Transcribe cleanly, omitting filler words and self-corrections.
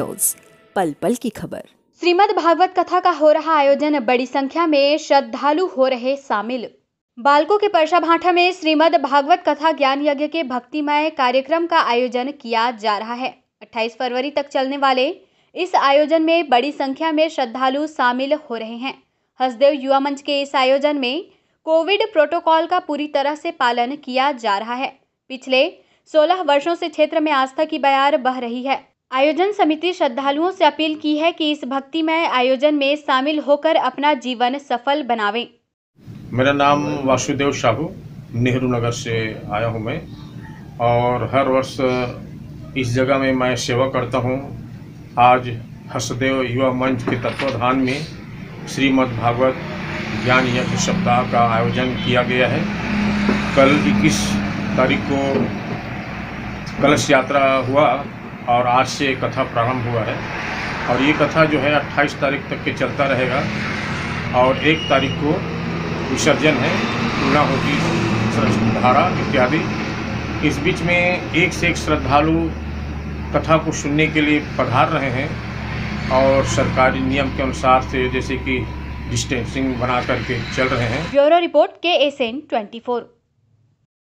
News, पल पल की खबर। श्रीमद् भागवत कथा का हो रहा आयोजन, बड़ी संख्या में श्रद्धालु हो रहे शामिल। बालकों के परसा भाठा में श्रीमद् भागवत कथा ज्ञान यज्ञ के भक्तिमय कार्यक्रम का आयोजन किया जा रहा है। 28 फरवरी तक चलने वाले इस आयोजन में बड़ी संख्या में श्रद्धालु शामिल हो रहे हैं। हसदेव युवा मंच के इस आयोजन में कोविड प्रोटोकॉल का पूरी तरह से पालन किया जा रहा है। पिछले 16 वर्षों से क्षेत्र में आस्था की बयार बह रही है। आयोजन समिति श्रद्धालुओं से अपील की है कि इस भक्तिमय आयोजन में शामिल होकर अपना जीवन सफल बनावें। मेरा नाम वासुदेव साहू, नेहरू नगर से आया हूं मैं, और हर वर्ष इस जगह में मैं सेवा करता हूं। आज हसदेव युवा मंच के तत्वाधान में श्रीमद् भागवत ज्ञान यज्ञ सप्ताह का आयोजन किया गया है। कल 21 तारीख को कलश यात्रा हुआ और आज से कथा प्रारंभ हुआ है, और ये कथा जो है 28 तारीख तक के चलता रहेगा, और 1 तारीख को विसर्जन है, पूर्णाहुति, धारा इत्यादि। इस बीच में एक से एक श्रद्धालु कथा को सुनने के लिए पधार रहे हैं, और सरकारी नियम के अनुसार से जैसे कि डिस्टेंसिंग बना करके चल रहे हैं। Bureau report KSN 24।